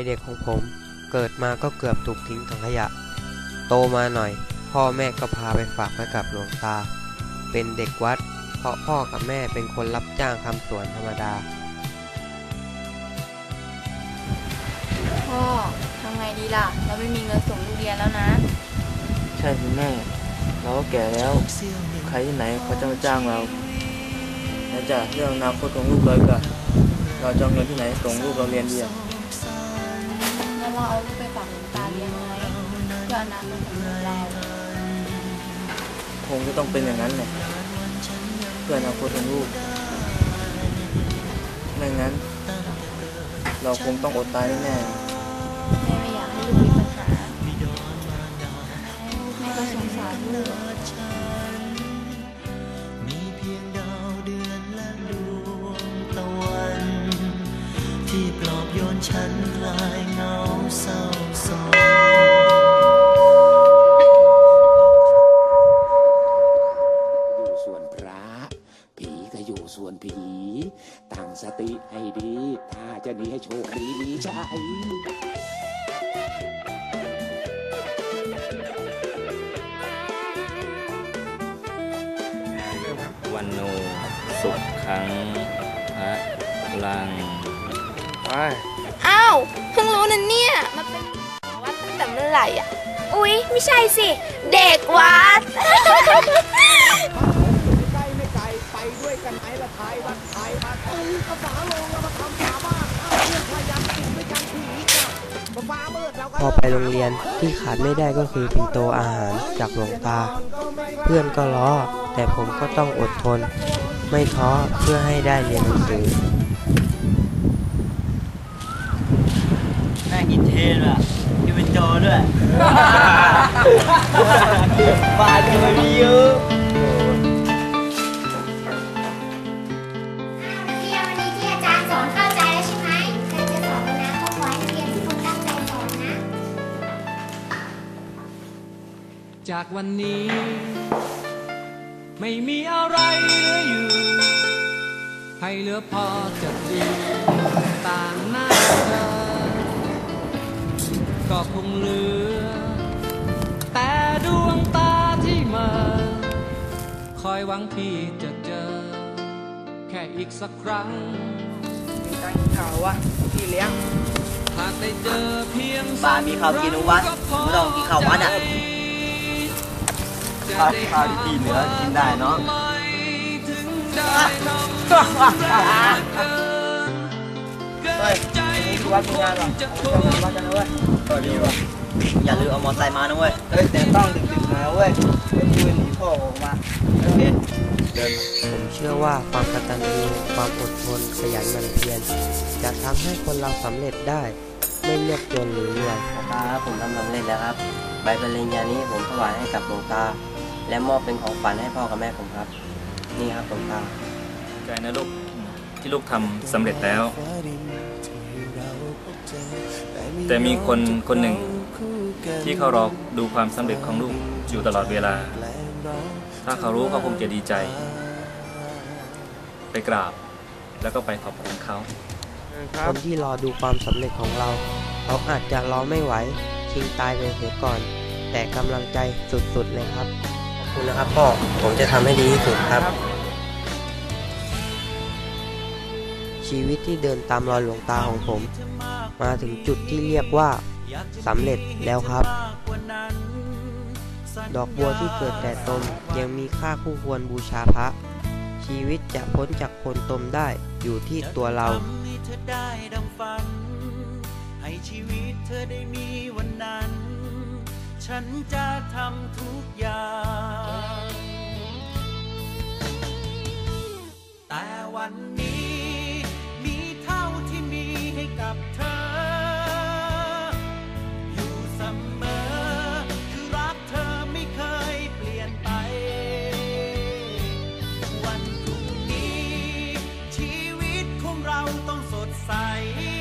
เด็กของผมเกิดมาก็เกือบถูกทิ้งถังขยะโตมาหน่อยพ่อแม่ก็พาไปฝากไว้กับหลวงตาเป็นเด็กวัดเพราะพ่อกับแม่เป็นคนรับจ้างทำสวนธรรมดาพ่อทำไงดีล่ะเราไม่มีเงินส่งลูกเรียนแล้วนะใช่คุณแม่เราก็แก่แล้วใครที่ไหนเขาจะมาจ้างเราและจากเรื่องอนาคตของลูกเลยก็เราจะเอาเงินที่ไหนส่งลูกเราเรียนดีแล้วเราเอาลูกไปฝากหลวงตาเลี้ยงไหมเพื่ออนาคตของเราคงจะต้องเป็นอย่างนั้นแหละเพื่ออนาคตของลูกไม่งั้นเราคงต้องอดตายแน่แม่ไม่อยากให้ลูกมีปัญหาแม่ก็สงสารลูกมีเพียงดาวเดือนและดวงตะวันที่ปลอบโยนฉันคลายเหงาเศร้าซอยอยู่ส่วนพระผีก็อยู่ส่วนผีตั้งสติให้ดีถ้าจะหนีให้โชคดีมีใจวันโนสุขขังพระลังอ้าวเพิ่งรู้นะเนี่ยมันเป็นวัดตั้งแต่เมื่อไหร่อ่ะอุ๊ยไม่ใช่สิเด็กวัดใกล้ไม่ไกลไปด้วยกันไหมละทายวัดทายวัดภาษาลงแล้วมาทำสาบ้านเรื่องพยายามติดด้วยกันผีฟ้ามืดแล้วก็พอไปโรงเรียนที่ขาดไม่ได้ก็คือปิ่นโตอาหารจากหลวงตาเพื่อนก็ล้อแต่ผมก็ต้องอดทนไม่ท้อเพื่อให้ได้เรียนหนังสือน่ากินเทนอ่ะกินเป็นโจด้วยมาจะไม่เยอะจากวันนี้ไม่มีอะไรเหลืออยู่ให้เหลือพอจะดูต่างหน้าเธอก็คงเหลือแต่ดวงตาที่มาคอยหวังที่จะเจอแค่อีกสักครั้งมีการกินข้าววะพี่เลี้ยงหากได้เจอเพียงบ้านมีข้าวกินทุกวันไม่ต้องกินข้าววัดอ่ะข้าวที่ตีเหนือกินได้เนาะเฮ้ยนี่วัดมีงานหรอทำงานวัดกันนะเว้ยดีว่ะอย่าลืมเอามอไซค์มานะเว้ยแต่ต้องดึกๆหน่อยเว้ยไม่ยืนหนีพ่อออกมาโอเคผมเชื่อว่าความกตัญญูความอดทนขยันหมั่นเพียรจะทำให้คนเราสำเร็จได้ไม่เลือกจนหรือรวยครับผมทำสำเร็จแล้วครับใบปริญญานี้ผมถวายให้กับหลวงตาและมอบเป็นของฝันให้พ่อกับแม่ผมครับนี่ครับหลวงตาใจนะลูกที่ลูกทำสำเร็จแล้วแต่มีคนหนึ่งที่เขารอดูความสำเร็จของลูกอยู่ตลอดเวลาถ้าเขารู้เขาคงจะดีใจไปกราบแล้วก็ไปขอบคุณเขาคนที่รอดูความสำเร็จของเราเขาอาจจะรอไม่ไหวชิงตายไปเสียก่อนแต่กำลังใจสุดๆเลยครับขอบคุณนะครับพ่อผมจะทำให้ดีที่สุดครับชีวิตที่เดินตามรอยหลวงตาของผมมาถึงจุดที่เรียกว่าสำเร็จแล้วครับดอกบัวที่เกิดแต่ตมยังมีค่าคู่ควรบูชาพระชีวิตจะพ้นจากคนตมได้อยู่ที่ตัวเราให้ชีวิตเธอได้มีวันนั้นฉันจะทำทุกอย่างแต่วันนี้มีเท่าที่มีให้กับเธออยู่เสมอคือรักเธอไม่เคยเปลี่ยนไปวันพรุ่งนี้ชีวิตของเราต้องสดใส